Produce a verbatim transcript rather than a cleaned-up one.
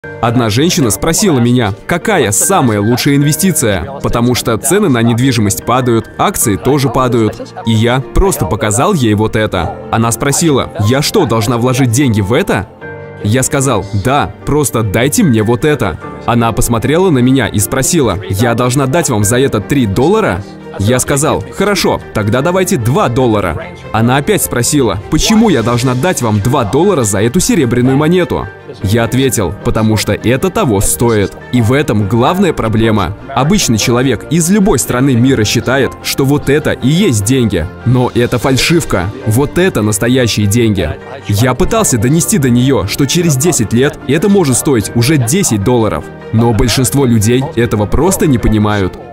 Одна женщина спросила меня, какая самая лучшая инвестиция, потому что цены на недвижимость падают, акции тоже падают. И я просто показал ей вот это. Она спросила, я что, должна вложить деньги в это? Я сказал, да, просто дайте мне вот это. Она посмотрела на меня и спросила, я должна дать вам за это три доллара? Я сказал, хорошо, тогда давайте два доллара. Она опять спросила, почему я должна дать вам два доллара за эту серебряную монету? Я ответил, потому что это того стоит. И в этом главная проблема. Обычный человек из любой страны мира считает, что вот это и есть деньги. Но это фальшивка. Вот это настоящие деньги. Я пытался донести до нее, что через десять лет это может стоить уже десять долларов. Но большинство людей этого просто не понимают.